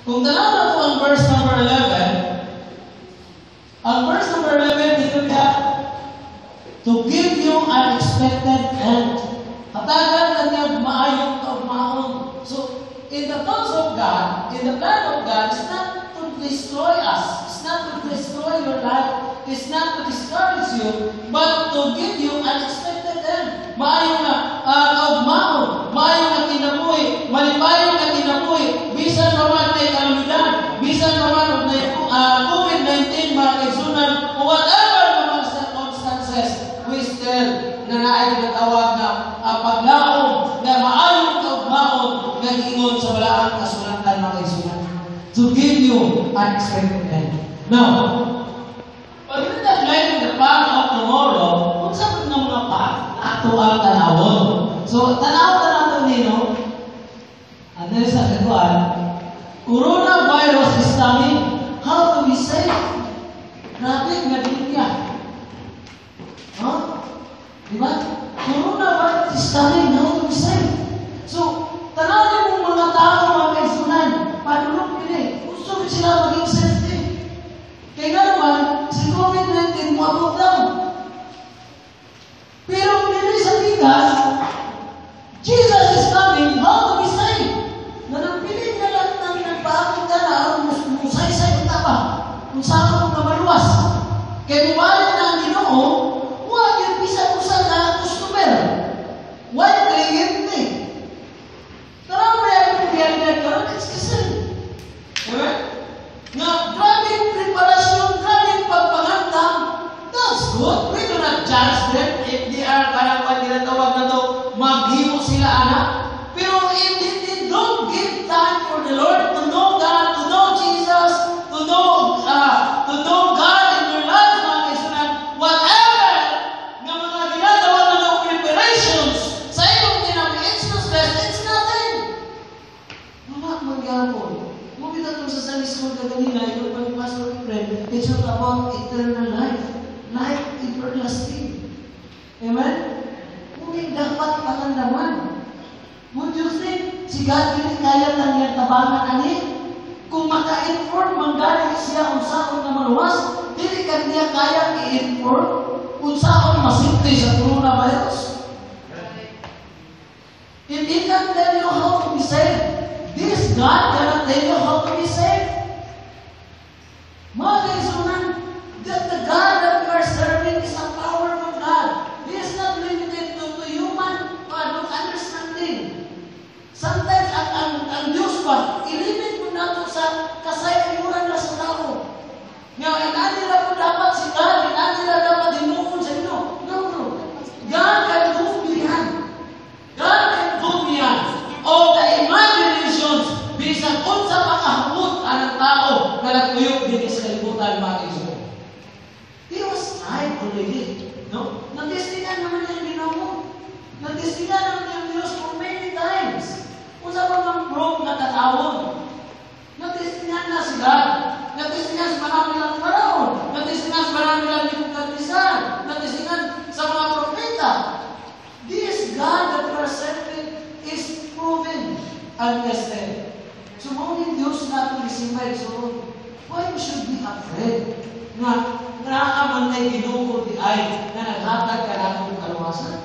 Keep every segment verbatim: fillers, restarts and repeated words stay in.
Kung tanaw na ito ang verse number eleven, ang verse number eleven, dito niya, to give you unexpected end. Hatagan na niya maayong kaugmaon. So, in the thoughts of God, in the plan of God, it's not to destroy us. It's not to destroy your life. It's not to discourage you, but to give you unexpected end. Maayong na uh, kaugmaon, maayong na kinabuhi, malipayon na kinabuhi, bisan naman may kalamidad, bisan naman may uh, COVID nineteen, mga kaigsunan, o whatever naman circumstances, we still na naay nagawag na uh, paglaom, na maayong kaugmaon, na ingon sa walaang kasulatan, mga kaigsunan, to give you unexpected end. Now, pag rin na-light the path of tomorrow, kung saan ng mga path, ato ang tanawon. So, tanaw-tanaw nino, ano rin sa katuan, coronavirus is coming, how to be safe? Grabe, nga din niya. Huh? Diba? Coronavirus is coming, how to be safe? So, tanaw din mong mga tao, mga kaisunan, panulong pili, gusto rin sila maging safety. Kaya nga naman, si COVID nineteen mo down. Pero hindi sa tigas, Jesus is coming, how to be saved? Nanampilit na lang ng nagpaakot ka na, musay-say ka ba? Kung saan mo kamaluwas. Kaya bumalik na ang Ginoo, huwag yung bisa-usan na customer. Huwag kliyente. Tara mo yan yung realidad ka, it's kasi. Amen? Nga, grabe preparasyon, grabe pagpangantang. That's good. We do not judge them if they are parang pag tinatawag na to, maghimo sila anak. Pero if they, they don't give time for the Lord to know God, to know Jesus, to know, uh, to know God in their lives, mga kaisunan, whatever na mga ginagawa na ng preparations sa inyong tinapin, it's useless, it's nothing. Mga mangyapon. Mumita itong sa Sunday school ka kanina, yung pag-pastor ni friend, it's not about eternal life. Life everlasting. Amen? Kung dapat pakandaman. Would you think si God hindi kaya lang yung tabangan ani? Kung maka-inform, manggaling siya kung saan na maluwas, hindi ka niya kaya i-inform kung saan masimple sa coronavirus. If he can tell you how to be saved, this God cannot tell you how to be saved. Mga kaisunan, that the God that we are serving is a powerful God. He is not limited to, to human uh, understanding. Sometimes ang, ang, ang Diyos pa, ilimit mo na ito sa kasayayuran na sa tao. Ngayon, inanila po dapat si God, inanila dapat dinukon sa inyo. No, no. God can do beyond. God can do beyond. All the imaginations, bisan kung sa makahamot ang tao na nagtuyok din sa kalibutan, mga kaisunan. He was tried already. No? Nag-testingan naman yung ginawa. Nag-testingan naman yung Diyos for many times. Kung sa mga broke na tatawon. Nag-testingan na si God. Nag-testingan sa marami lang paraon. Nag-testingan sa marami lang Nebukadnezzar. Nag-testingan sa mga propeta. This God that we are serving is proven and tested. So, maunin Diyos na ito isimay. So, why we should be afraid? Nga, naaman na ginuko di ay na naghatag ka na kong kaluwasan.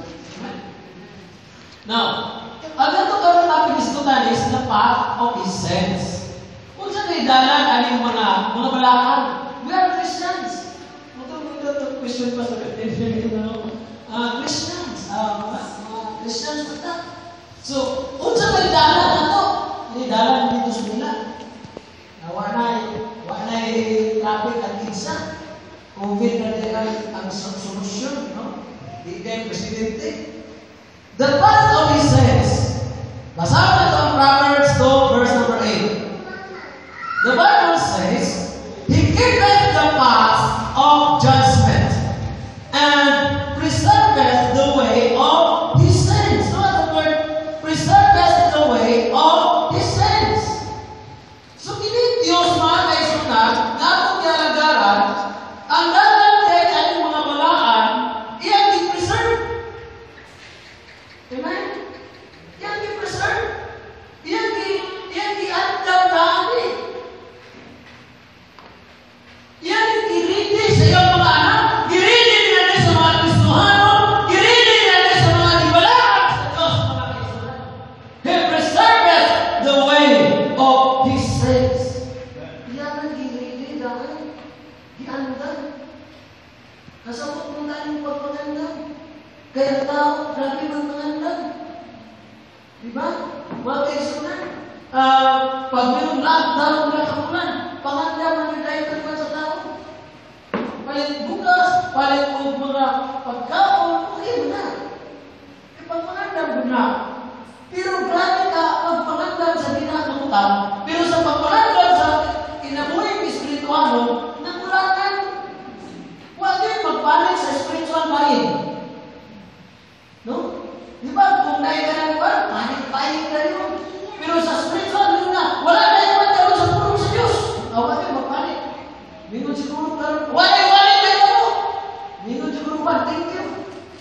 Now, ang ito karoon natin diskutan is the path of His sense. Kung saan ay dalan, aling mga mga balakan, we are Christians. Ito ito question pa sa uh, Christians. Uh, uh, Christians pa ta. So, kung saan ay dalan na ito, ay dalan dito sa nila. Wanay, wanay traffic at kinsa. COVID na din ang solusyon, no? Di kayo presidente. The path of His sense. Basahin natin ang Proverbs two, verse number eight. The Bible says, He giveth the path of judgment and preserveth the way of His sense. So, the word, preserveth the way of His sense. So, hindi Diyos mga kaisunan, na itong kalagaran, ang dalan kahit anong mga balaan, iyan i-preserve. Amen? Kaya tao, grabe magpangandag. Diba? Mga kaisunan, uh, pag mayroong lockdown na kamulan, pangandag mag-drive ka naman sa tao. Palit bukas, palit mo mga pagkaon, okay mo na. E pagpangandag mo na. Pero grabe ka magpangandag sa dinakulutan, pero sa pagpangandag sa kinabuhing espirituano, nagulakan. Huwag din magpanik sa spiritual mind. No? Di ba? Kung nahin ka ng iba, panik-panik na yun. Pero sa spiritual, yun na, wala na yung magkaroon sa pulong sa Diyos. Huwag din magpanik. Mingon siguro ka, wala yung panik na ito. Mingon siguro ka, thank you.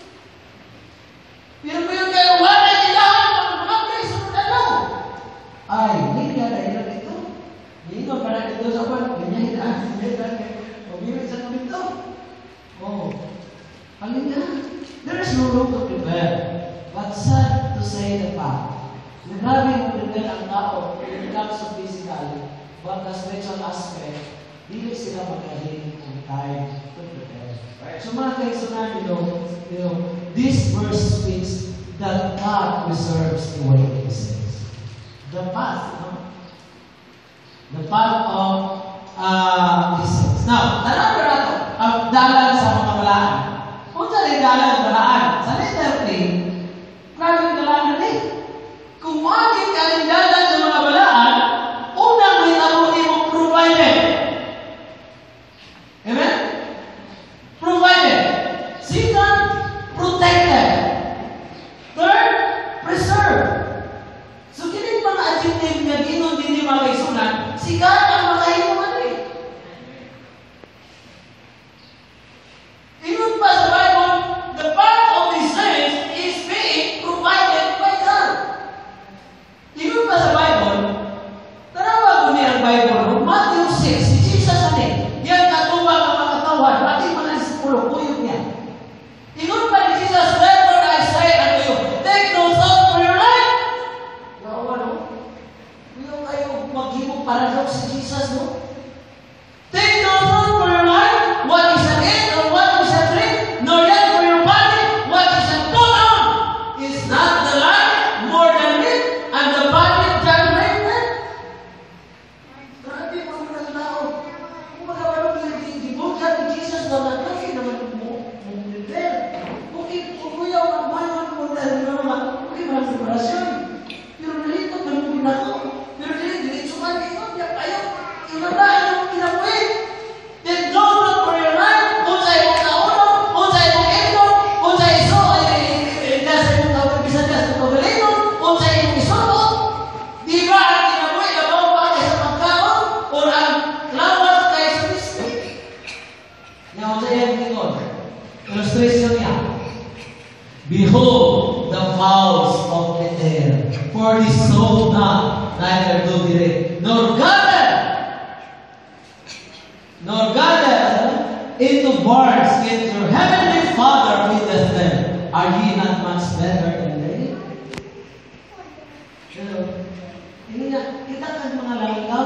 Pero mayroon kayo, wala yung ilahan, magpapagay sa mga lang. Ay, hindi ka na ilan ito. Mingon para ito sa kwan, ganyan na. Pag-ibig sa kami ito. Oh, alin na? There is no room to prepare. But sad to say the fact, grabe mo prepare ang tao when it comes to physical, but the spiritual aspect, hindi sila magaling ang time to prepare. So mga kaisunan, you know, you know, this verse speaks that God preserves the way He says. The path, you know? The path of uh, His says. Now, tanaw na nato, ang dalan sa mga balaan. Kung saan ay dalan balaan, sa letter A, maraming dalan na rin. Kung maging kalindalan sa mga balaan, unang may tabunin mo provided. Amen? Provided. Second, protected. Third, preserved. So, kinig mga adjective na ginon din mga kaisunan, si God ang makahinuman rin. Ingon pa sa Bible, the path of His saints is being provided by God. Ingon pa sa Bible, tanawa ko niya ang Bible, Matthew six, si Jesus atin, yan katubang ang mga katawan, pati mga disipulo, kuyog niya. Ingon pa ni Jesus, therefore I say unto you, take no thought for your life. Yawa, no? Kuyog kayo maghimong paradox si Jesus, no? Take no thought for your life, what is an end or what is a drink, nor yet for your body, what is a put on. Is not the life more than meat, and the body than raiment? Grabe po mga tao. Kung magkawalong gibukat ni Jesus na nagkaki naman mo prepare. Kung kuya magmayon mo dahil na naman, okay ba ang preparasyon? Pero nalito, ganun na ako. Pero dili, dili, suman dito, diyak kayo. Imandahan yung kinabuhin. Then don't look for your life. Kung sa'yo mong kauno, kung sa'yo mong ito, kung sa'yo iso, ay nasa yung tawag, bisan nasa yung tawalino, kung sa'yo yung isoto. Di ba ang kinabuhin na bawang pa kayo sa pagkaon, or ang lawas kayo sa biskuit? Ngayon sa'yo yung tingol. Illustration niya. Behold the fowls of the air, for they sow not, neither do they reap, nor gather, nor gather into barns, yet your heavenly Father feedeth them. Are ye not much better than they? Pero, hindi na, kita kan mga langgam.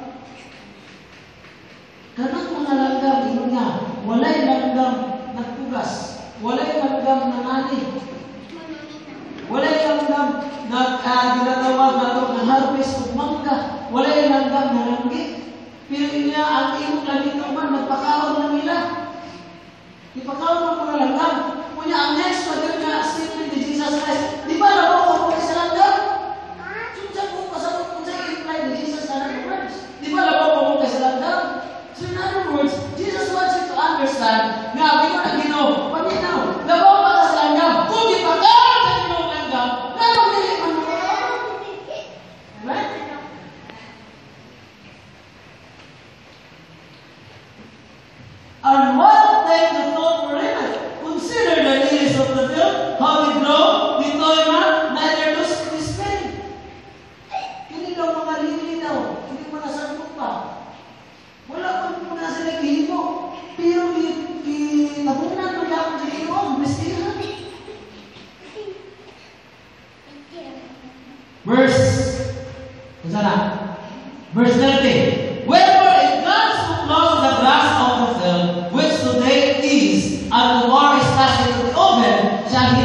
Kanang mga langgam, hindi nga, walay langgam nagpugas, walay langgam nanani, walay langgam na uh, ginatawag na ito ng harvest of mangga, walay langgam na langgit. Pero niya, ang imong langgit naman, nagpakaon na nila. Ipakaon mo mga langgam. Kunya, ang next pa din nga statement ni Jesus Christ, di ba nabawa ko sa langgam? Sunsa ko pasabot kung sa i-reply ni Jesus sa other words. Di ba nabawa ko sa langgam? So in other words, Jesus wants you to understand na bino na gino, paminaw, nabawa pa ka sa langgam. Kung ipakaon sa ginong langgam, nalawili man mo ka. Right? And what take the thought for it? Consider the lilies of the field, how they grow, they toil not, neither do spin. Hindi daw mga lili daw, hindi mo nasagpot pa. Wala pa mo na sila gihimo. Pero tabunan mo lang ang gihimo, mestihan. Verse, kung sana? Verse thirty. Wherefore, if God so clothes the grass of the field, which today is, and tomorrow is cast into the oven, shall He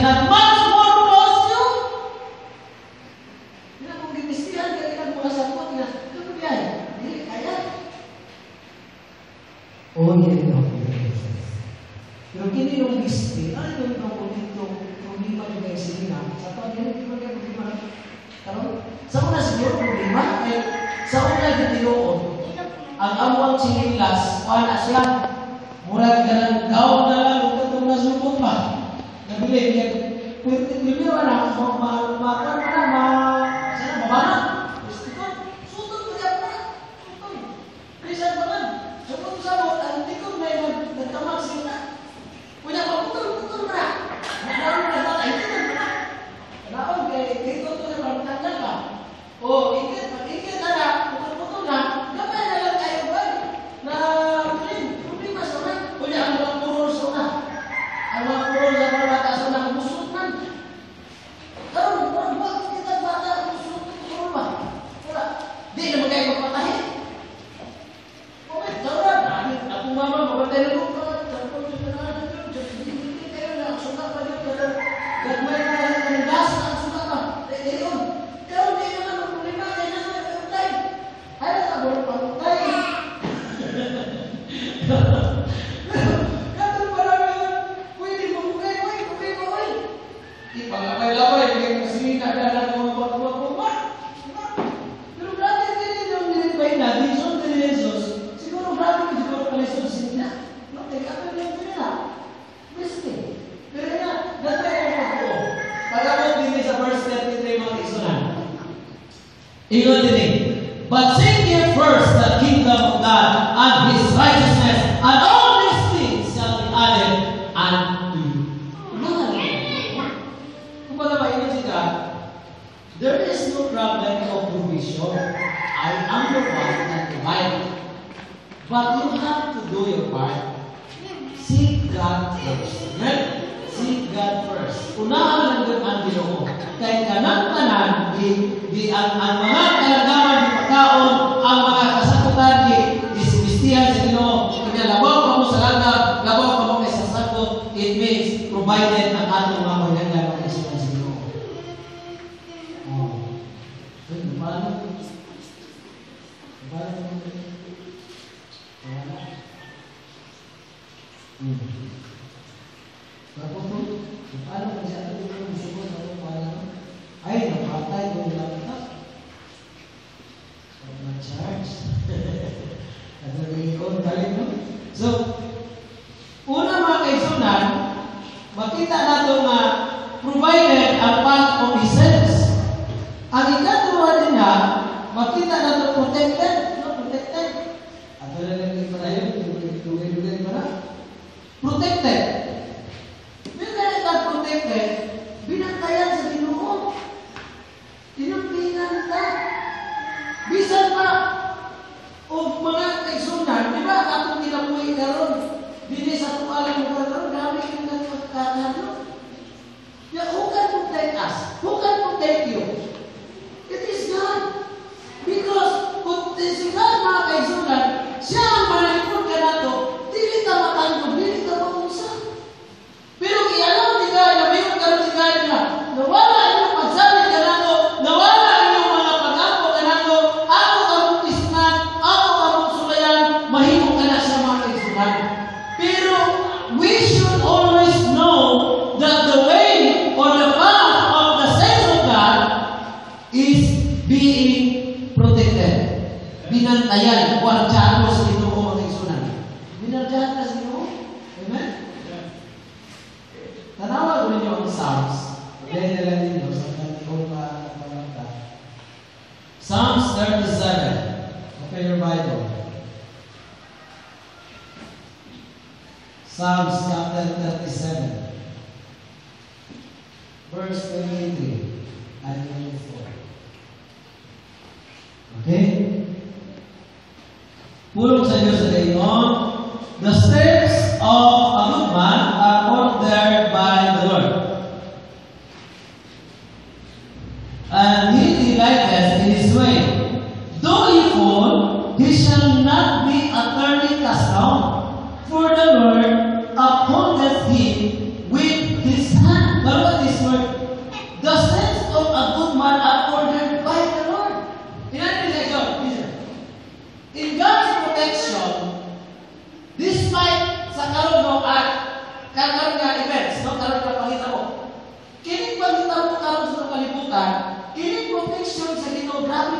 O hindi na pero kini yung listi, ano yung itong problema yung may sinina? Sa to, hindi mo yung problema. Karon, sa una siguro problema, eh, sa una yung tinuod, ang amwang sinilas, wala siya. Murag ka ng daw na lang, ito itong nasupot pa. Nabilig, yan. Pwede, hindi mo na, makar pa na, ma... Sana, mabana? Gusto ko, sutod ko yan pa. Sutod. Reason pa lang. Sutod sa mo, ang tikod may nagkamag sila. Punya putol-putol na. Naroon na sa tayo na. Naroon kay dito to na pagtanggal ka. O ikit, ikit na na, putol-putol na. Gamay na lang tayo ba? Na rin, problema sa man. Punya ang mga purol sa na. Ang mga purol sa mga bata sa na kusot man. Karoon, buwag kita bata kusot purol ba? Wala. Di naman kayo magpatahin. Okay, karoon. Akong mama, mabatay na lupa. Gagmay na lang ng gas, ang suka ka. Eh, yun. Pero hindi naman ang problema. Kaya nasa nagpapatay. Ay, nasa bulong pagpapatay. Kato marami yun. Pwede mo bukay, pwede mo bukay, pwede. Ipagapay-lapay, hindi mo kasi nadala ng mga pagpapapapa. Pero grabe din yung nilipay na, Dizon de Jesus. Siguro grabe din siguro pala yung sinina. No, teka, pero yung sinina. Beste. Pero nga, dati pag-abot din sa verse thirty-three mga isunan. Ingon din but seek ye first the kingdom of God and His righteousness, and all these things shall be added unto you. Kung pala maingat siya, there is no problem of provision. I am the one that provides. But you have to do your part. Seek God first. Amen? Seek God first. Unahan lang ang Ginoo. Kay kanang-tanan di di ang, ang mga kalagaman di pagkaon, ang mga kasakutan di dismistihan sa Ginoo. Kaya labaw pa mo sa langit, labaw pa mo kay sasakot. It means provided ang atong mga pagkakalaman ng sa Ginoo. Oh. So, paano? Paano? Paano? Hmm. Tapos po, paano kung siya ito yung susunod na ito para ay, napatay ko yung laptop. Huwag na-charge. Nagagayikon tayo, no? So, una mga kaisunan, makita nato na provided ang path of His sense. Ang ikatuwa din na, makita nato protected. No, protected. At wala lang yung para yun, tugay-tugay para. Protected. Protected, binantayan sa Ginoo. Tinumpinan ta. Bisan pa o mga kaisunan, di ba atong kinabuhi karon? Dili sa tualang mo karon, dami yung nagkakano. Ya, who can protect us? Who can protect you? It is God. Because kung si God mga kaisunan, siya ang manalipod ka nato, dili ka matangkod, dili ka maunsa. Pero ialaw ni God, na mayroon ka rin si God na, nawala inyong pagsabi ka nato, nawala inyong mga pag-ako ka nato, ako karong tisnan, ako karong sulayan, mahimong ka na sa mga kaisunan. Pero, we should always know that the way or the path of the saints of God is being protected. Binantayan, kwartsado sa Ginoo mga kaisunan. Binantayan ka sa Ginoo. Amen? Tanawa ko ninyo ang Psalms. Pagkain na lang ninyo sa kanilong palangka. Psalms thirty-seven. Open your Bible. Psalms chapter thirty-seven. Verse twenty-three and twenty-four. Okay? Pulong sa Diyos sa dayon. The steps of a good man are ordered by the Lord, and he delighteth in his way. Though he fall, he shall not be utterly cast down, for the Lord upholdeth him with his hand. Now what is word? The steps of a good man are ordered by the Lord. In other words, in God's protection,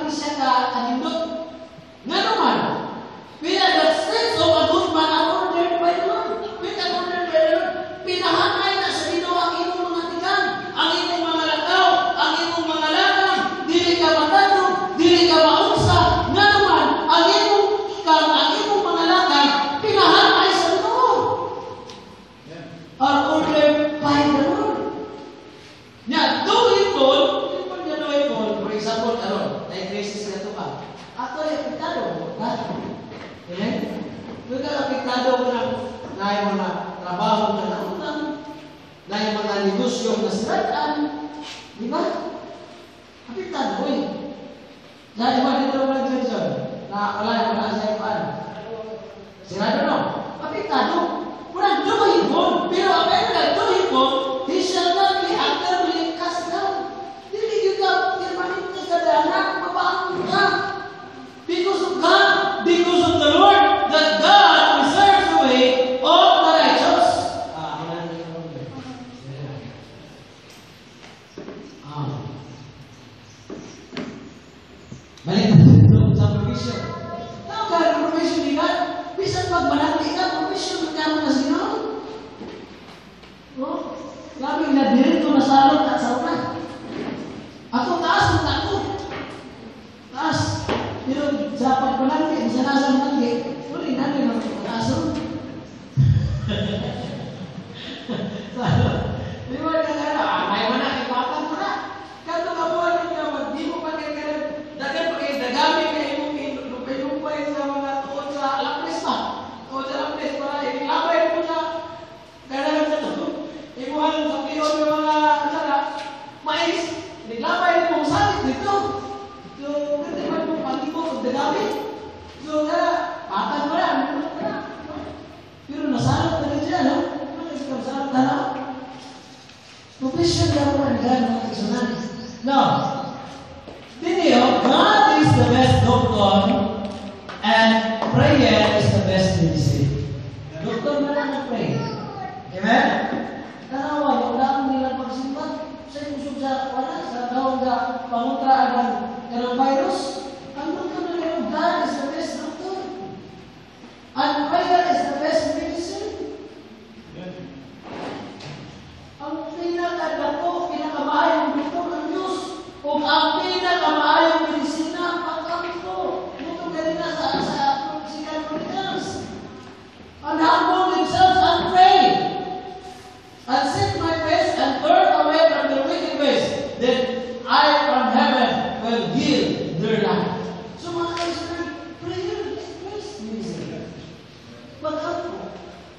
di siya ka kanindot. Nga naman, pila that sense of a good man are ordered by the Lord. Pila ordered by the Lord. Pinahanay na sa Ginoo ang imong mga tikan, ang imong mga lakaw, ang imong mga lanang, dili ka matano, dili ka maunsa. Nga naman, ang imong kang ang imong mga lakay, pinahanay sa Ginoo. Are ordered by the Lord. Nya, do ipon, ipon niya do ipon, for example, karon, na crisis na ito ka. Ato ay apektado, ha? Okay? Kung ka apektado mo na, na yung mga trabaho na nautang, na yung mga negosyo na siratan, di ba? Apektado eh. Dahil di ba dito naman dito dyan, na wala yung wala sa ipaan. Sirado no? Apektado. Kurang do ipon, pero apel na do ipon, he shall not be utterly cast down. Dili yun ka, pirmanin ka sa dahanan, mapaang ka. Because of God, because of the Lord, that God preserves the way of the righteous. Ah, ah. Balik na dito sa provision. Ano ka ang provision ni God? Bisan magmalaki ka, provision magkano na sino? Oh, labing na dirito na salot at sauna. Ako taas ng tako. Taas. Pero sa pagpalangki, sa nasa malangki, uli natin ang pagkakaso. Di ba ka nga na, ah, may manak, ipatan mo na. Kato ka buwan ng yaman, di mo pa kayo ganun. Dagan pa kayo, dagami kayo mong inumpay-numpay sa mga tuon sa lapres pa. Tuon sa lapres para ilabay mo na. Kaya sa ito, imuhan sa piyon ng mga sana, mais, ilabay mo sakit dito. So, kasi man mo pag-ibog, dagami. So, kaya, patag mo yan. Pero nasalot na rin siya, no? Ano kasi kang salot na, no? Provision na po ang God, mga kasunan. Now, Dinio, God is the best doctor and prayer is the best medicine. Doktor na lang mag-pray. Amen? Tanawa, wala akong nilang pagsimpat. Sa kusog sa wala, sa daong na panguntraan ng kanang virus. Ang doktor na lang, God is the best doctor. And prayer is the best medicine. Ang pinakadako, pinakamaayong doktor ng Diyos. O ang pinakamaayong medisina, ang kamito. Ito ganina sa sa Physical Chronicles. And humble themselves and pray. And seek my face and turn away from their wicked ways. Then I from heaven will heal their land. So mga kaibigan, prayer is best medicine. Pagkapo.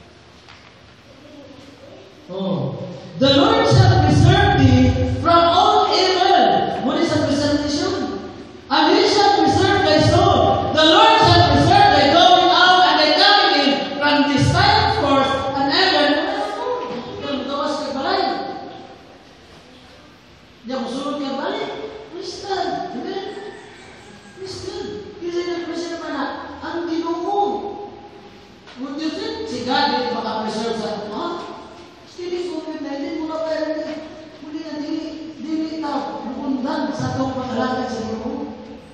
Oh. The Lord shall preserve thee from all evil. What is a preservation? And he shall preserve thy soul. The Lord shall preserve thy going out and thy coming in from this time forth and ever. Yung gawas kay balay. Yung musulod kay balay. Praise God. Amen. Praise God. Kasi nag-preserve na ang Ginoo. Would you think si God dito makapreserve sa ito? Ha? Still COVID nineteen, mula pa rin. Muli na dili, dili na bukundan sa itong pag-alagad sa Ginoo.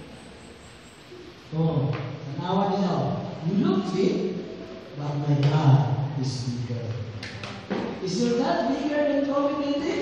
Oh, tanawa niyo. You look big, but my God is bigger. Is your God bigger than COVID nineteen?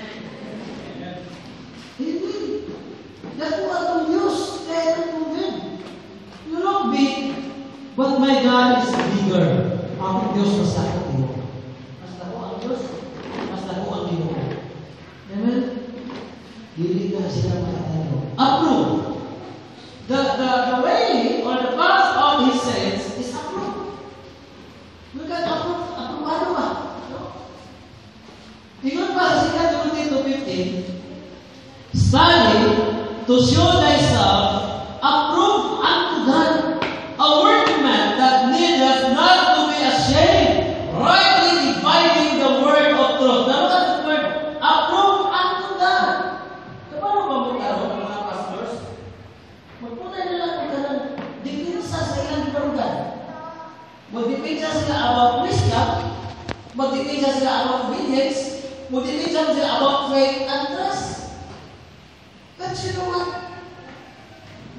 Hindi. Dako atong Diyos, kaya ng COVID. You look big, but my God is bigger. Ang Diyos mas lako Ginoo. Mas lako ang Diyos, mas lako ang Ginoo. Amen? Dili na sila makatalo. Approve. The, the, the way or the path of His saints is approved. Look at approve. Approve ano ba? No? Ingon pa sa Second Timothy two fifteen, study to show thyself approved unto God, a workman that needeth not to be ashamed, rightly dividing the word of truth. Now, what is the word? Approved unto God. Paano ba mo karoon, mga pastors? Magpunta nila kung ganun, dipinsa sa ilang karugan. Magdipinsa sila about wisdom, magdipinsa sila about obedience, magdipinsa sila about faith and trust. But you know what?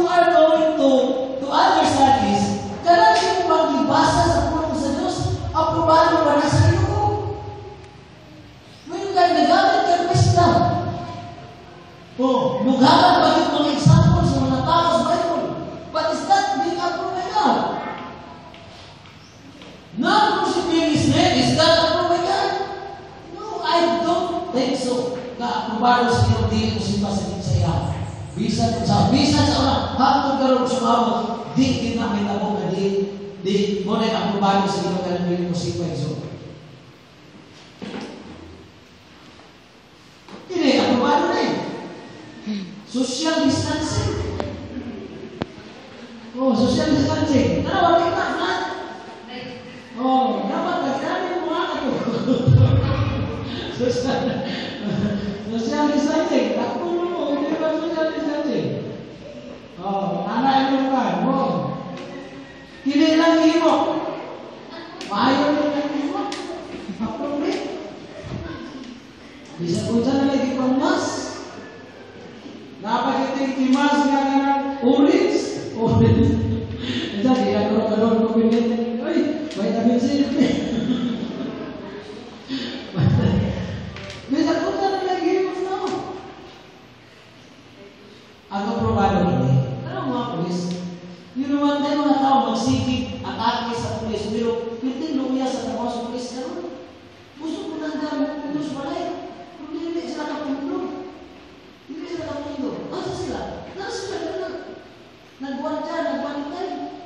are going to to understand is, kailangan mo maglibasa sa pulong sa Diyos, aprobado ba na sa iyo? Ngayon ka, nagamit ka wisdom. O, lugaran ba yung mga example sa mga tao sa Bible? But is that being approved by God? Not worshiping His name, is that approved by God? No, I don't think so. Ka-aprobado sa iyo, di ko siya sa saya. Bisan sa bisan sa una, hapon karon sumawag, di din namin ako na di, di mo na aprobado sa iyo ka ng mo si Kwenso. Hindi, aprobado na eh. Social distancing. Oh, social distancing. Tara, wala ka na. Oh, dapat kagami mo nga ako. Social social distancing. Takbo mo, hindi ba social distancing? Oh, anak mo ka. Oh. Kini lang imo. Maayo rin lang imo. Approve. Bisa kung saan na lagi pang mas. Napakiting imas nga nga ng orange. Orange. Isa, di na karoon-karoon ko pinit. Uy, vitamin C. Bisa kung saan na lagi mo na. Ang aprobado hindi. Ano mga pulis? You know what? Tayo mga tao magsikip, atake sa pulis. Pero, pitin luya sa trabaho sa pulis. Ano? Gusto ko nang dami pulis balay. Hindi sila kapulong. Hindi sila kapulong. Asa sila? Nasa sila na. Nagbuwan dyan, nagbantay.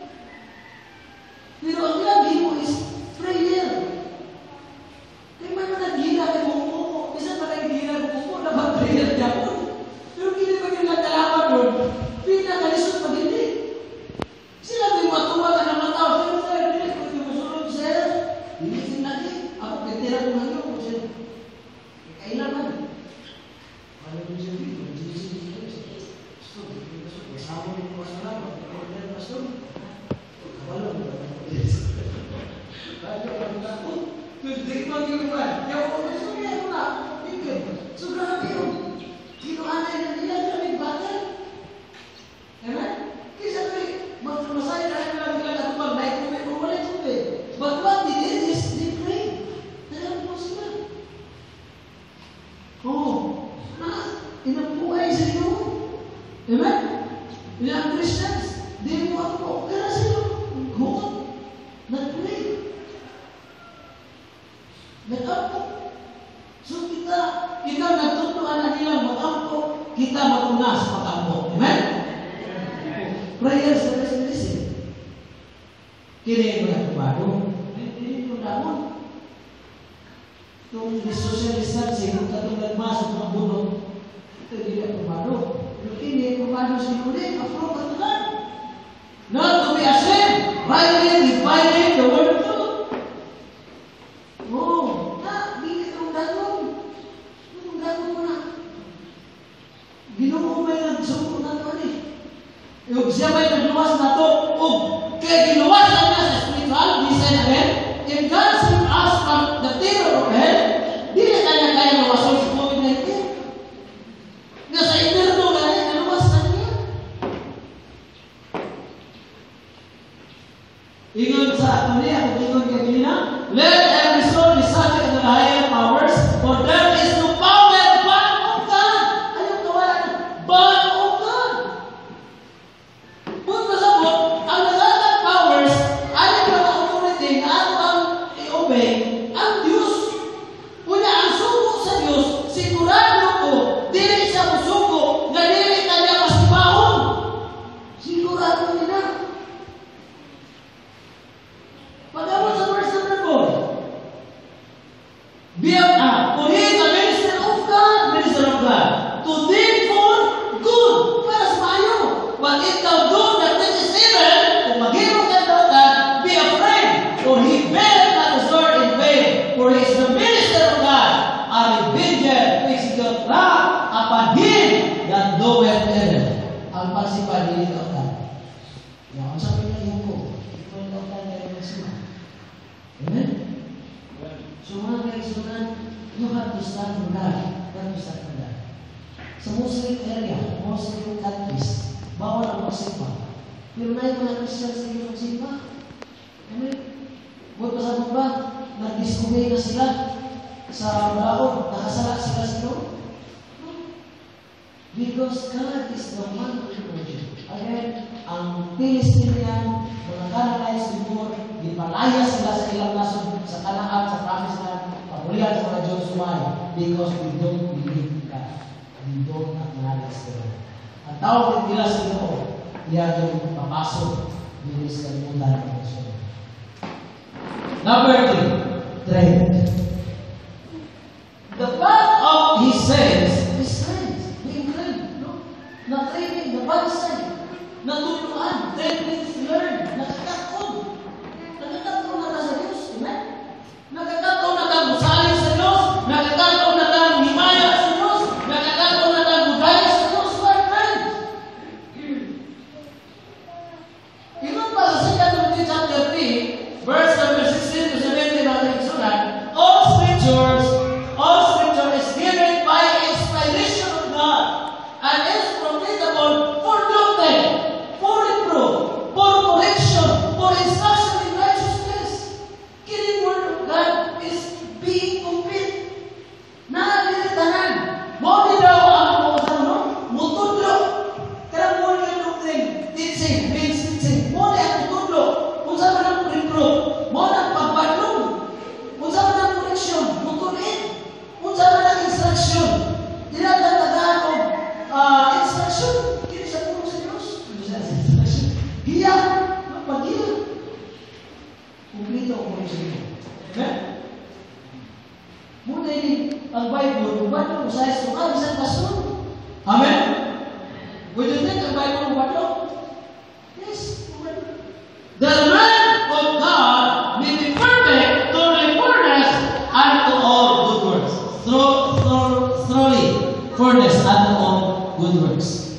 Pero ang lagi mo is prayer. Kaya may mga naghila kay Mungko. Bisa pa kayo naghila kay Mungko, dapat prayer niya po. Pero hindi pa yung nagkalaman doon. Pinakalisod pag hindi. Sila may matuwa ka ng mga tao. Pero sir, hindi ko yung musulog, sir. Hindi sila lagi. Ako, petera ko lang yun. Sir, kailangan. Ano yung sir dito? Kasama mo ko sa laban. Kaya na pastor. Kabalo mo ba? Kaya ka lang ako. Hindi ko yung ba? Kaya ako, gusto niya ako na. Hindi. So, grabe yun. Kinuanay na nila na may battle. Amen? Kisa may magmasay na rin lang nila at pag naik mo may kumulay tubig. But what they did is they prayed. Talagang po sila. Oo. Na, inapuay sa inyo. Amen? Yung Christians, di mo ako, kaya sila, hukot, nag-pray, nag-ampo. So kita, ikaw nagtutuan na nilang mag-ampo, kita matunas mag-ampo. Amen? Prayer sa resolution. Kini mo na kumado, hindi mo naman. Itong social distancing, kung katong nagmasok ng bunong, ito hindi na kumado. Pero ini kumado si Kulit, approve at God. Not to be ashamed, rightly dividing the word of truth. Oh, na, hindi itong gano'n. Itong gano'n mo na. Ginoo may nagsuko na ito eh. Yung siya may nagluwas na ito, o kaya giluwas na niya sa spiritual, he said again, if God saved us from the terror of hell, di na kanya kaya nawasan sa COVID nineteen. Nasa interno na rin, naluwas na niya. Ingon sa ato niya, kung ingon ka ganina, let every soul be subject to the higher powers, for there is no power but of God. Ayaw kawalan, but of God. Kung masabot, ang nagatang powers, ayaw ka na authority na atang i-obey, ang Diyos. Kuna ang suko sa Diyos, sigurado ko, dili siya musuko, na dili kanya masibahon. Sigurado nila. Pagkabot sa verse number four, be up, ah, for he is a minister of God, minister of God, to deal for good, para sa mayo. But if thou do that which is evil, kung maghirap ka daw ka, be afraid, for he beareth not the sword in vain, for he is the minister of God, a revenger to execute wrath upon him that doeth evil. Ang pagsipa dili daw ka. Yan, ang sabi na yung ko, ito daw ka na yung pagsipa. Amen? So mga kaisunan, you have to stand for God. You have to stand for God. Sa Muslim area, Muslim countries, bawal ang magsimba. Pero na yung mga Christian sa iyo magsimba. Amen. Buot pa sa ba? Nag-discover na sila sa baon. Nakasala sila sa iyo. Because God is the one who knows you. Again, ang Palestinian, mga Canaanites before, ipalaya sila sa ilang nasod, sa Kanaan, sa promised land, pagulihan sa mga Diyos sumay, because we don't believe God. We don't acknowledge God. Ang tawag nila sa iyo, niya yung papasok din sa kalimutan ng Diyos. Number three, trade. The part of His saints is trade. Being trade, no? Not trading, the bad side. Natuluan, trade means learn. Nakakakon. Nakakakon na ka sa Diyos. Amen? Nakakakon na ka musaling sa Diyos. Nakakakon na ka himaya sa Diyos. Nakakakon na ka budaya sa Diyos. What friend? Ingon pa sa Second Timothy chapter three, verse number sixteen to seventeen natin sulat, all scriptures, all scripture is given by inspiration of God and is profitable for doctrine, for reproof, for correction, for instruction in righteousness. Killing word of God is being complete. Nakakilitanan. Mo daw ang mga ano? Mutudlo. Kaya mo yung doctrine. Teaching, means teaching. Mo na ang mutudlo. Kung saan man ang reproof. Mo na ang pagbalong. Kung saan man ang correction. Mutulin. Kung saan man ang instruction. Tinatatagaan o uh, instruction. Kini sa puno sa Diyos. Instruction. Hiya. Magpaghiya. Kumplito ang puno sa Diyos. Amen? Muna yun ang Bible. Kung ba't mo sa Yesu ka, isang pastor. Amen? Would you think ang Bible mo ba't? Yes. The man of God may be perfect to the furnace unto all good works. Through, through, thoroughly furnace unto all good works.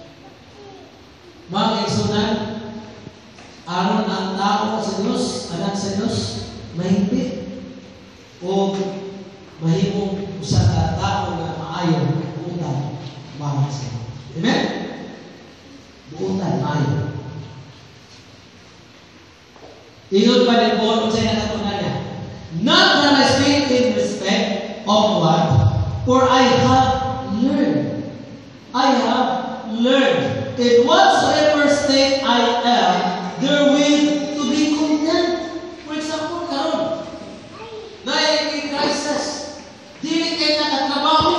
Mga kaigsunan, aron ang tao sa Diyos, anak sa Diyos, mahigpit o mahimong usa ka tao na maayo buutan mahal sa Diyos. Amen? Buutan, maayo. Ingon pa din po, kung sa'yo nakatunan niya, not that I speak in respect of what, for I have learned. I have learned. In whatsoever state I am, therewith to be content. For example, karon, dahil crisis, dili kayo nakatrabaho.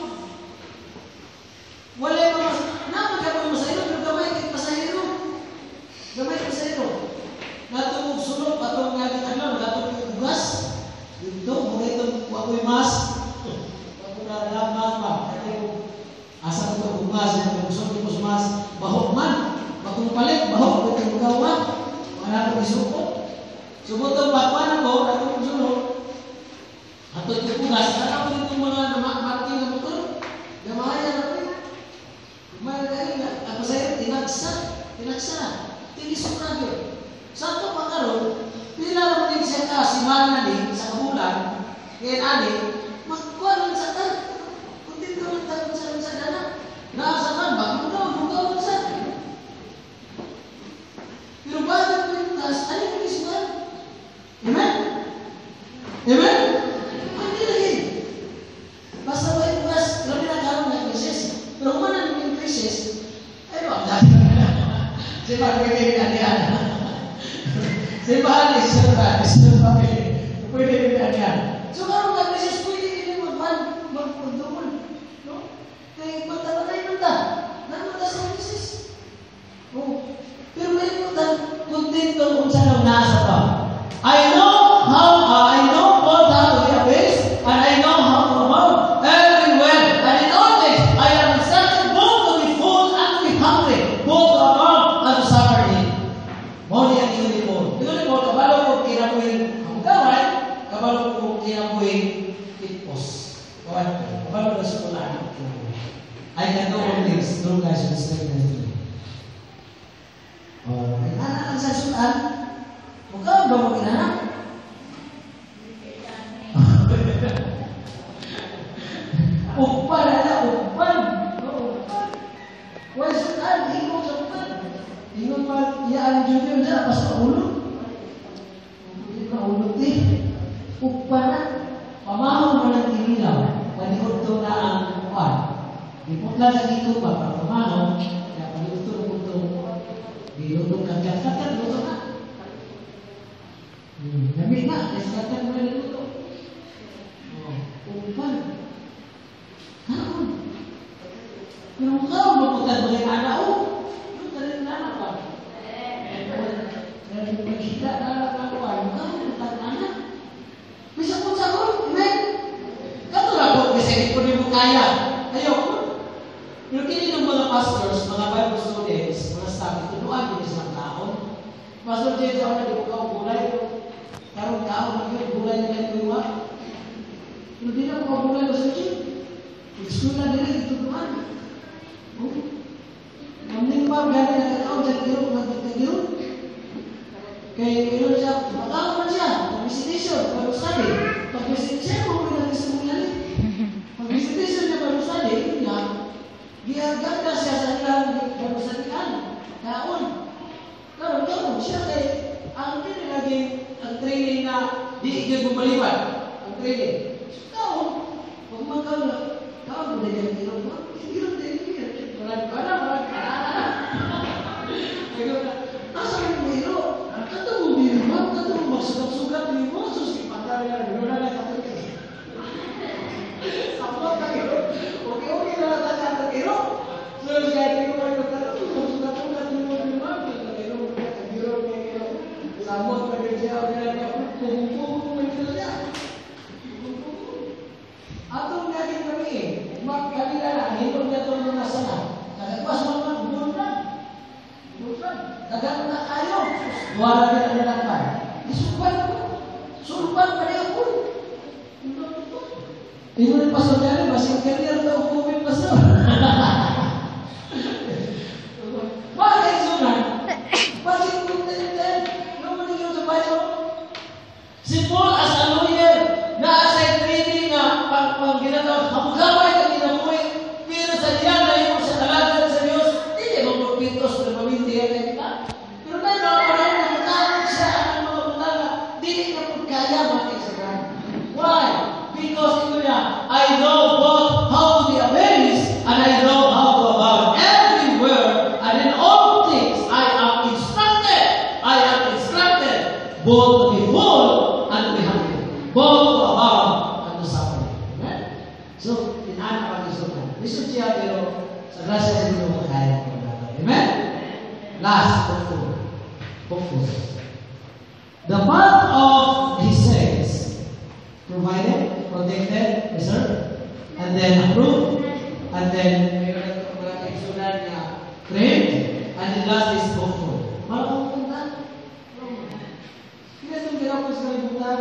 Wala pa mas, naman ka pa masahiro, pero gamay kayo pasahiro. Gamay kayo pasahiro. Natungog sulok, patong nga kitaglaw, natungog yung ugas. Dito, muna itong wakoy mas. Wakoy na lamas pa. Asa ko itong ugas, itong gusto ko mas. Bahok man. Bakong palit, bahok. Itong gawa. Mga natong isukot. Subotong bakwan ako, natungog sulok. Ato itong ugas, kaya ko itong mga mati na motor. Gamayan ako yun. Gamayan kayo na. Ako sa'yo, tinagsa. Tinagsa. Tinisukran yun. Sa ito pagkaroon, pila naman din siya kasiman na din sa kabulan, kaya ani, magkuha lang sa tan. Kuntin ka lang tayo sa sa dana. Nasa kan, bakit mo daw, bukaw lang sa. Pero bakit mo yung tas, ano yung isuan? Amen? Amen? Hindi lagi. Basta ba yung bukas, grabe na karoon ng krisis. Pero kung man yung krisis, ay wag na. Siya pwede yung adihan. Simbahan is simbahan, is simbahan. Pwede yung adihan. So karoon ng krisis, pwede yung mag-magpagdumon. No? Kaya magtatanay ng ta. Naman ta sa krisis. Oh. Pero may putan, kontento kung saan ang nasa pa. I know how, uh, I know both how to be abased, and I know how to abound everywhere. And in all things, I am instructed both to be full and to be hungry, both to abound and to suffer need. Muli ang iyon mo. Iyon mo, kabalo ko kinabuhin ang gawin, kabalo ko kinabuhin kitpos. Kawan ko, kabalo na sa kulaan. I can do all things through Christ who strengthens me. Oh, may anak ang sasutan. Mukha ba mo kinanak? Upan na, upan. Upan. Wala sutan, ikaw iya ang judyo dyan, basta ulog. Hindi ka ulog din. Ukpa na. Pamahon mo ng tinilaw. Paniod to na ang kuwan. Iputla sa dito pa, para pamahon. Kaya paniod to na ito. Dilutong kagat-kagat, luto na. Hmm, nabi na, kagat-kagat mo na luto. Oh, ukpa. Kaon. Pero kaon, maputan mo yung anak, oh. Yung tarin na anak pa. Dari pagkita na nakakuha, yung kaon, maputan anak. Bisa pun sahur, amen. Katulah po, bisa hindi po mo kaya. Ayoko. Pero kini ng mga pastors, mga Bible students, mga staff, tunuan ko isang taon. Pastor Jay, sa una, di ko kao gulay. Karong taon, mag-iwag gulay na kayo iwa. Pero di na ko kao gulay ko sa Jay. Gusto na nila ito tunuan. Mamning pa, gano'n na kakao, dyan giro, magkagiro. Kaya giro siya, makao man siya, pag-visitation, pag-study. Pag-visitation, kung may nag-isang nangyari. Pag-visitation niya, pag-study, yun lang. Giyaganda siya sa ilang pag-studyhan. Kaon. Karon, kaon, siya kay, ang training lagi, ang training na di igyan bumaliwan. Ang training. Kaon, kung magkaon na, kaon, kung nagyan giro, giro, giro, Walang ka na, walang ka na. Asa yung biro? Kato mo biro ba? Kato mo magsugat-sugat ni mo? Sus, ipagkari na, biro na lang kato ka. Sapot ka biro. Okay-okay na lang tayo sa biro. Sus, kaya di ko kayo kato, magsugat-sugat ni mo, biro ba? Biro, biro, biro. Sapot ka biro siya, biro ka. Pumupumupum, biro siya. Atong naging kami eh. Magkali na lang, hinong niya itong mga sana. Kagagwas mo naman, bulutan. Bulutan. Kagagwas na kayo. Wala din ang nalakan. Isupan ko. Sulpan pa niya po. Tingnan yung pastor niya, masing career na hukumin pastor. Bakit sunan? Bakit kuntin-tin? Ano man yung sa Bible? Si Paul as a lawyer, na-assign training na pang ginatawag, hamugaway ka ginamuhi. Pero sa diyan na yung sa talaga sa Diyos, hindi mo magpitos na maminti yan na kita. Pero tayo na parang namatawag siya ang mga butala, hindi na po kaya makisigan. Why? Because ito niya, I know both how to be amazed and I know how to abound everywhere and in all things I am instructed. I am instructed both to be full and to be happy. Both to abound and to suffer. Amen? So, inanak ang isunan. Isip siya, pero sa grasya sa Diyos makakaya ko natin. Amen? Last, hopeful. Hopeful. The path of His saints, provided, protected, preserved, and then approved, and then mayroon ito mga kaisunan niya, trained, and the last is hopeful. Malang punta? Kaya itong ginapos sa kalibutan,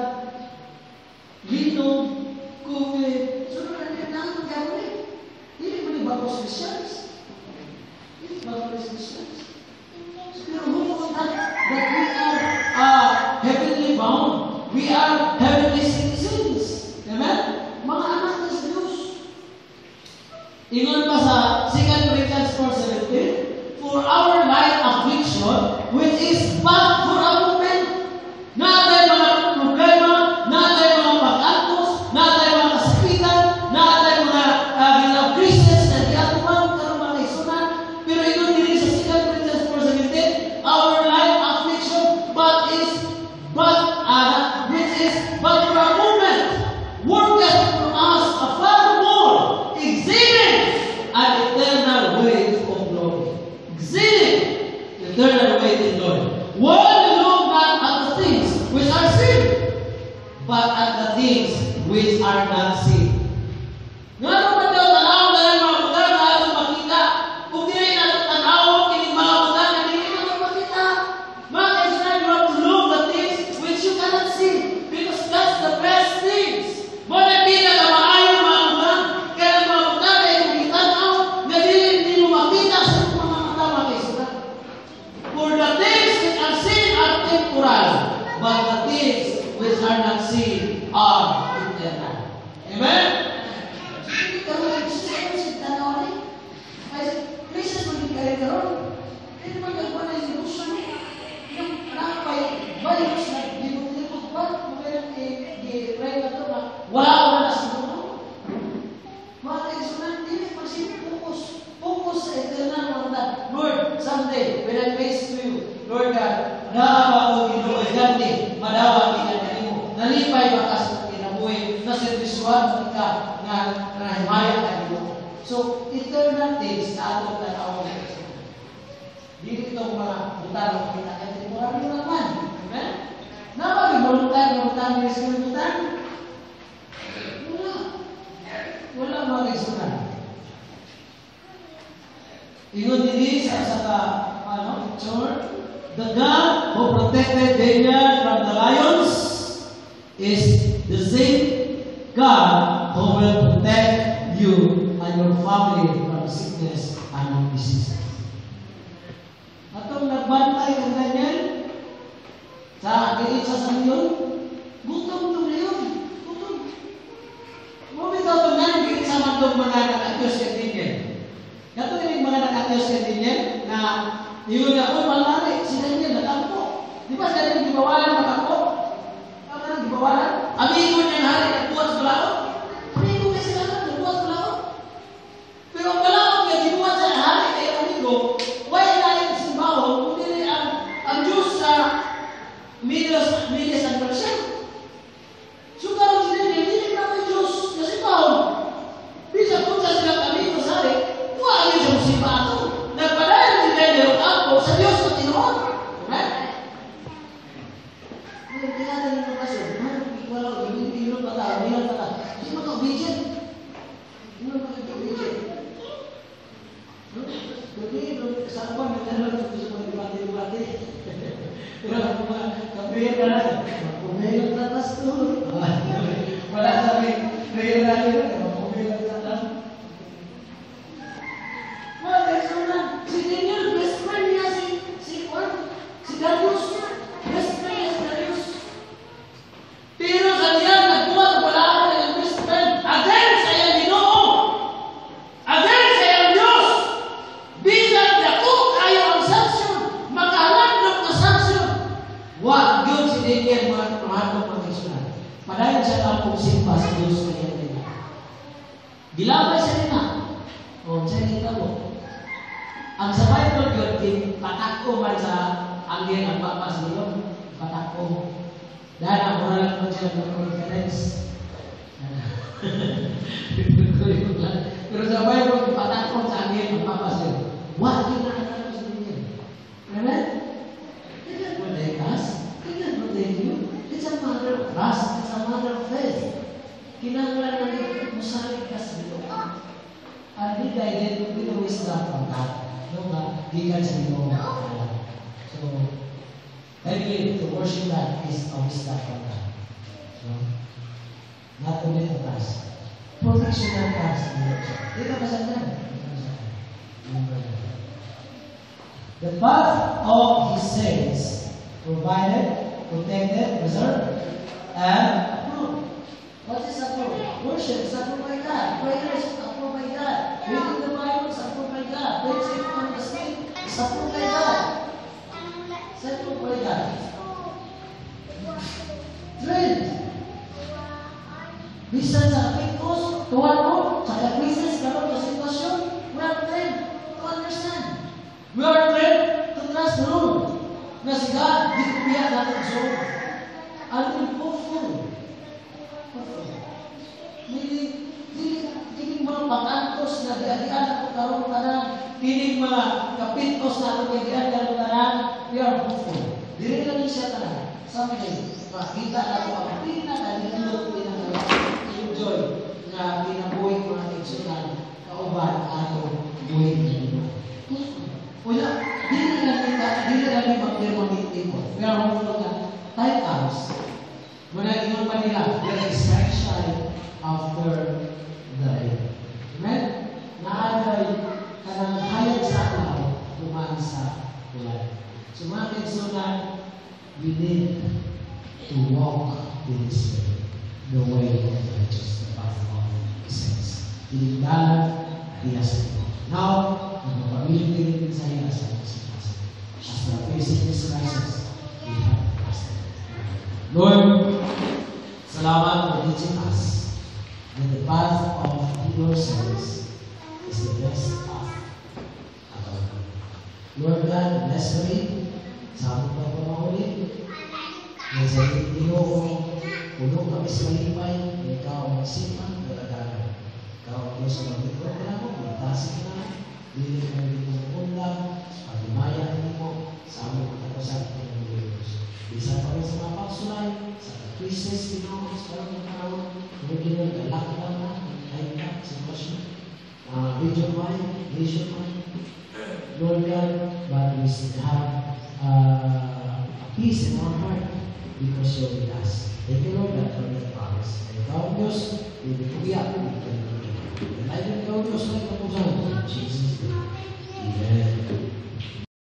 linog, COVID, sunod na niya na ang gagawin. Hindi mo ni bagos Christians. Hindi bagos Christians. Pero hukong that, that we are uh, heavenly bound. We are heavenly citizens. Amen? Mga anak ng Diyos. Ingon pa sa Second Corinthians four seventeen, for our light affliction, which is but for a moment, natin mga problema, natin mga pag-atos, natin mga kasakitan, natin mga uh, ginaw Christians na diatuman, karong mga kaisunan, pero ito din sa Second Corinthians four seventeen, our light affliction, but is, but, uh, which is but for a moment, worketh for us a far more, exceeding an eternal weight of glory. Exceeding eternal weight in glory. While we look not at the things which are seen, but at the things which are not seen. Nga naman daw tanaw na lang mga bulan na atong makita. Kung di rin atong tanaw, kining mga bulan na hindi naman makita. Mga kaisanan, you have to look at things which you cannot see, because that's the best things. Muna kita ka maayon mga bulan, kaya ang mga bulan ay kung itanaw, na hindi mo makita sa mga mata mga kaisanan. For the things which are seen are temporal, but the things which are not seen are eternal. Amen? Hindi ka mga Christian sa tanaw ni. Ay, Christian mo din kayo karoon. Hindi mo nagwa na yung ilusyon. naaba o Ginoo gandi madawa kita nimo. Nalipay bakas sa kinabuhi na servisyohan ka nga nahimaya ka Ginoo. So eternal things na ato tanaw. Dili itong mga utang na kita kay temporary naman. Amen? Napag ibulutan ng utang ni Espiritan? Wala. Wala mga kaisunan. Ingon dili sa sa ano, picture, the God who protected Daniel from the lions is the same God who will protect you and your family from sickness and disease. Atong nagbantay ng Daniel sa kilit sa sanyon, gutom itong leon. Gutom. Mabit ito nga, kilit sa mandong mga nakakyos kay Daniel. Kato yung mga nakakyos kay Daniel na yun na, oh, malari, si Daniel natampo. Di ba sa Daniel gibawalan matampo? Ano na gibawalan? Amigo niya hari, nagbuhat sa balao. Amigo niya sila na, nagbuhat sa balao. Pero ang balao niya, gibuhat sa hari, kaya amigo, why na simbaho, kundi ang, ang Diyos sa Midas, Midas ang Persia. So, karong sila niya, hindi na may Diyos na simbaho. Bisa kung sa silang amigo sa hari, wala yun sa simbaho. Nagpadayan si Daniel ako sa Diyos na tinuon. Amen? Ngayon, tinatan yung kasyon, wala ko, hindi mo pa tayo, hindi pa tayo. Hindi mo ka obedient. Hindi mo ka obedient. Jadi, sa apa menjalan untuk semua dibati-dibati. Pero ako mga kapriyan ka na, magpumayang tatas to. Wala sabi, prayer na rin, magpumayang tatas. Wala, kaisunan, si Daniel, best friend niya si, si Juan, si Darius, best friend niya si Darius. Pero sa diyan, nagbuhat, wala ako ng best friend. Again, sa iyang Ginoo. Again, sa iyang Diyos. Bilang dako kayo ang sanction, makahandog na sanction. Wag yun si Daniel mga mahandog mga kaisunan. Padayon siya lang kung simpa sa Diyos na yan nila. Gilabay siya nila. O, siya nila mo. Ang sa Bible yun, patako man sa anggel ang papas niyo. Patako. Dahil ang moral mo siya ng confidence. Pero sa Bible, patako sa anggel ang papas niyo. Wag yun na nakakot sa dunia. Amen? They can't protect us. They can't protect you. It's a matter of trust. It's a matter of faith. Kinanglan natin musalig ka sa Diyos. And be guided with the wisdom from God. No ba? Di ka sa Diyos. So, very to worship God is a wisdom from God. So, not only to trust. Protection and trust. Di ka masagan. The path of His saints provided, protected, preserved, and approved. What is approved? Worship is approved by God. Prayer is approved by God. Reading the Bible is approved by God. Preaching on the street is approved by God. It's approved by God. Friend, bisan sa apikos, tuwan mo, sa krisis, karon sa sitwasyon, we are trained to understand. We are trained to trust the Lord. Na si God, di ko biya natin so. Ano hopeful. Hopeful. Dili, dili, dili mga pakantos na diadian ako karon tanan. Dili mga kapintos na ako diadian karon tanan. We are hopeful. Dili lang siya tanan. Someday, makita na ako ang pinaka-nilot pinaka-enjoy na kinabuhi ko ng eksunan kauban ato buhay na wala, dili na kita, dili na namin mag-dermonitin ko. We are hopeful na time comes. Muna ingon pa nila, there is sunshine after the rain. Amen? Naaday kanang hayag sa araw, tumaan sa ulan. So mga kaigsunan, we need to walk in this way, the way of the righteous, the path of the saints. Tinigdalan, hiyas ito. Now, nagpapamilin din sa hiyas ang sitwasyon. As we are facing this crisis, we have to trust Him. Lord, salamat for teaching us that the path of your service is the best path. Lord God, bless me. Sa aming pagpapahuli. May sa Ginoo, puno kami sa malipay, ikaw ang magsimang dalagaran. Ikaw ang Diyos sa magiging ka mo, magtasin ka na, dili ka ng ulam, paglimaya mo, sa among katapusan ng Diyos. Bisa pa rin sa mga pagsulay, sa Christmas, Ginoo, sa parang panahon, kung Ginoo, galaki lang na, kahit na, sitwasyon. Uh, region wide, nation wide. Lord God, but we still have uh, a peace in our heart because you're with us. Thank you, Lord God, for that promise. And ikaw, Diyos, ibigyan mo, ibigyan mo. And I don't know, Diyos, like the Jesus' name. Amen.